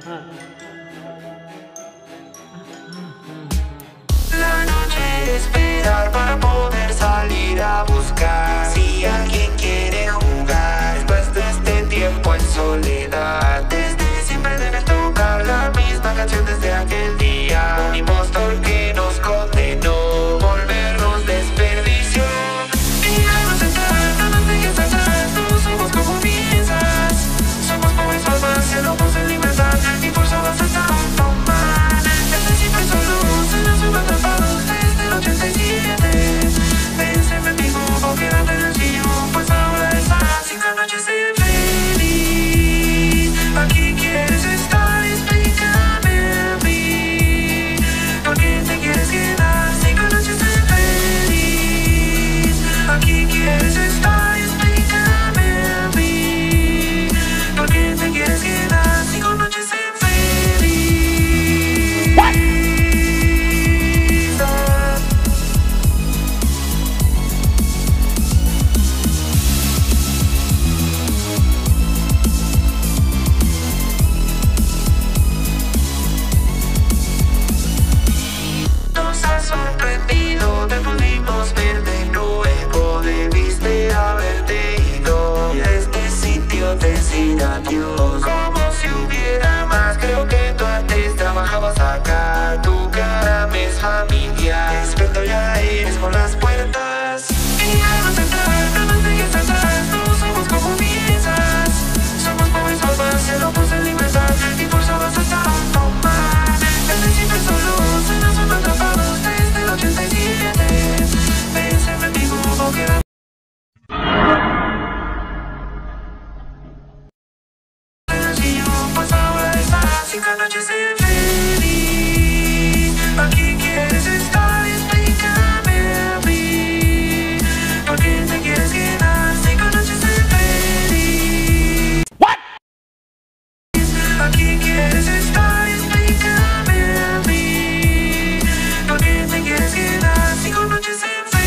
La noche esperar para poder salir a buscar. Si alguien quiere jugar después de este tiempo en soledad, desde siempre debes tocar la misma canción desde aquel día. Un impostor que nos condenó, volvernos desperdició. Y al sentarnos de que estás no somos como piensas. Somos pobres almas, se lo puse en libertad y forzados a tomar. Desde siempre solos en los atrapados desde el 87. Pensé en ti como quedarte en el sillón, pues ahora estás sin la noche ser feliz. Aquí quieres estar, explícame a mí. ¿Por qué te quieres quedar sin la noche ser feliz? Aquí quieres estar, explícame a mí. ¿Por qué te quieres quedar sin la noche ser feliz? What? Nos ha sorprendido, te pudimos ver de nuevo. Debiste haberte ido y a este sitio decir adiós. Como si hubiera más, creo que tú antes trabajabas acá. Tu cara me es familiar, experto ya eres por las puertas. Y al no sentar, no te quedes atrás, no somos como piensas. Somos pobres almas, se lo puse en libertad y forzados a tomar. Desde siempre solos, en la zona atrapados desde el 87. Pensé en ti como quedar. Pues ahora estás sin la noche ser feliz. Aquí quieres estar, explícame a mí. ¿Por qué te quieres quedar sin la noche ser feliz? What? Aquí quieres estar, explícame a mí. ¿Por qué te quieres quedar sin la noche ser feliz?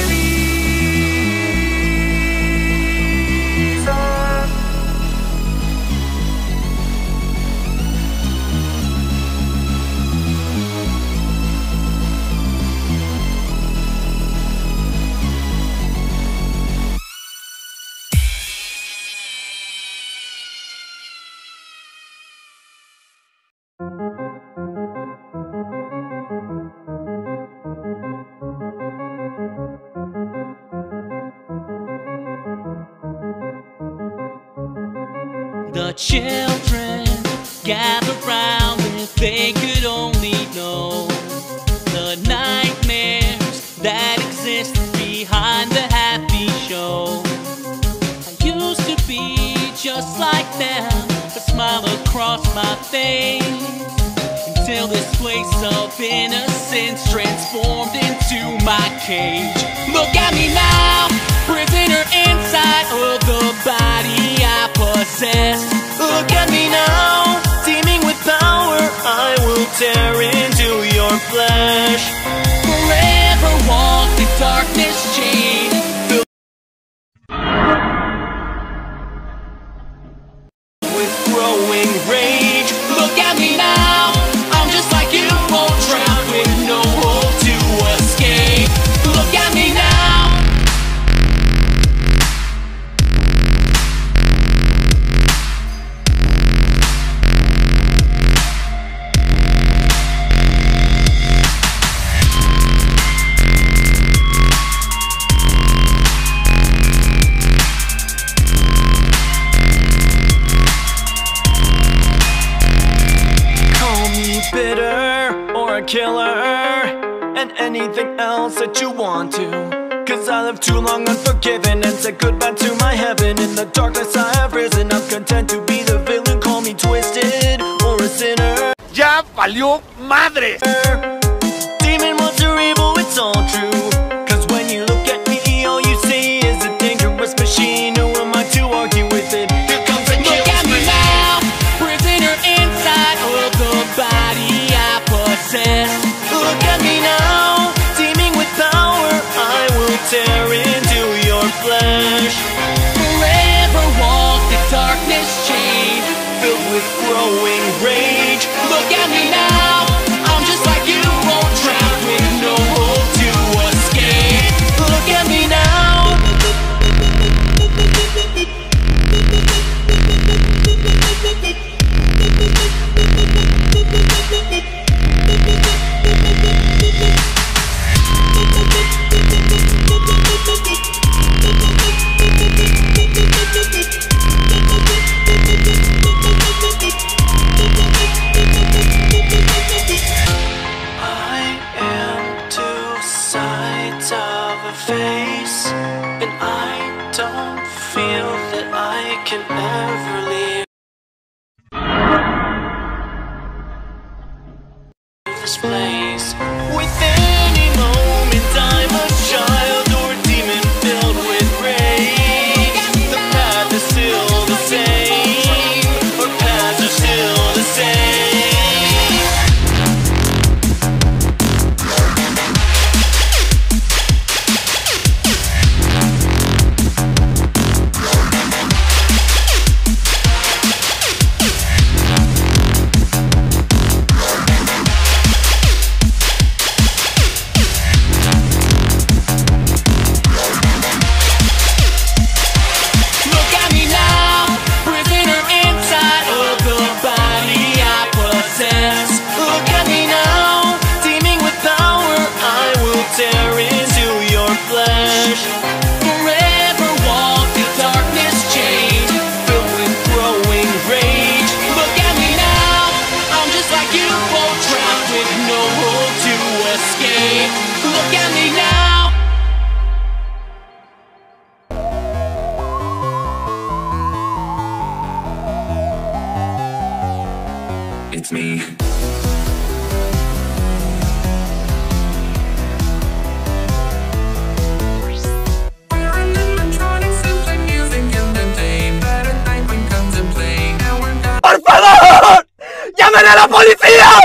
The children gather round if they could only know the nightmares that exist behind the happy show. I used to be just like them, a smile across my face, until this place of innocence transformed into my cage. Look at me now, prisoner inside of the body I possess. Look at me now, teeming with power, I will tear into your flesh. Forever walk the darkness chain, filled with growing rage. Look at me now, I'm just like you, won't drown with no hope to escape. Look at me now. Bitter or a killer, and anything else that you want to. Cause I lived too long unforgiven and said goodbye to my heaven. In the darkness I have risen, I'm content to be the villain. Call me twisted or a sinner. ¡Ya valió madre! Demon, what's your evil, it's all true. Cause when you look at me, all you see is a dangerous machine. Who am I to argue with it? Here comes and kills me. Look at me now, prisoner inside of the body I possess. Look at me now, teeming with power, I will tear into your flesh. Forever walk the darkness chain, filled with growing rage. rage. Look at me now, I'm just like you, won't drown with no hope to escape. Look at me now. Face, and I don't feel that I can ever leave this place. With any moment I'm a child or demon filled with rage. The path is still the same, or paths are still the same. Tear into your flesh. Forever walk the darkness chain, filled with growing rage. Look at me now, I'm just like you, both trapped with no hope to escape. Look at me now. It's me. ¡Por favor! ¡Llamen a la policía!